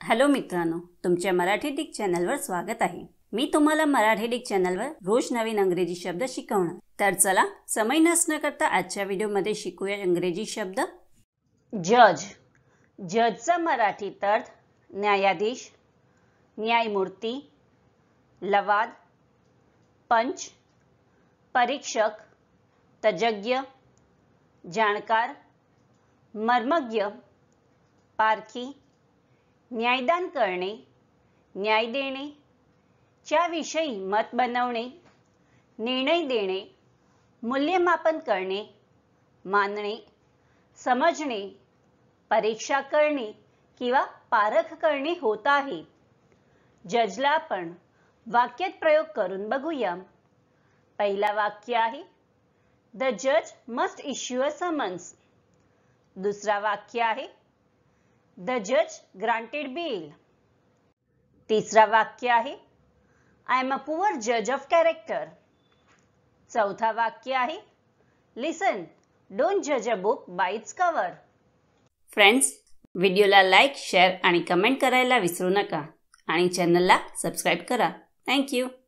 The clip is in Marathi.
हॅलो मित्रांनो, तुमच्या मराठी डिक चॅनलवर स्वागत आहे। मी तुम्हाला मराठी डिक चॅनलवर रोज नवीन इंग्रजी शब्द शिकवणार। तर चला समय नष्ट न करता आजच्या व्हिडिओमध्ये शिकूया इंग्रजी शब्द। जज, जजचा मराठी अर्थ न्यायाधीश, न्यायमूर्ती, लवाद, पंच, परीक्षक, तज्ज्ञ, जाणकार, मर्मज्ञ, पारखी, न्यायदान करणे, न्याय देणे, च्या विषयी मत बनवणे, निर्णय देणे, मूल्यमापन करणे, मानणे, समजणे, परीक्षा करणे किंवा पारख करणे होत आहे। जजला आपण वाक्यात प्रयोग करून बघूया। पहिला वाक्य आहे द जज मस्ट इश्यू अ समन्स। दुसरा वाक्य आहे द जज ग्रांटेड बेल। तिसरा वाक्य आहे आय एम अ पुअर जज ऑफ कॅरेक्टर। चौथा वाक्य आहे लिसन, डोंट जज a book by its cover. Friends, व्हिडिओला लाईक, शेअर आणि कमेंट करायला विसरू नका आणि चॅनलला सबस्क्राइब करा। Thank you.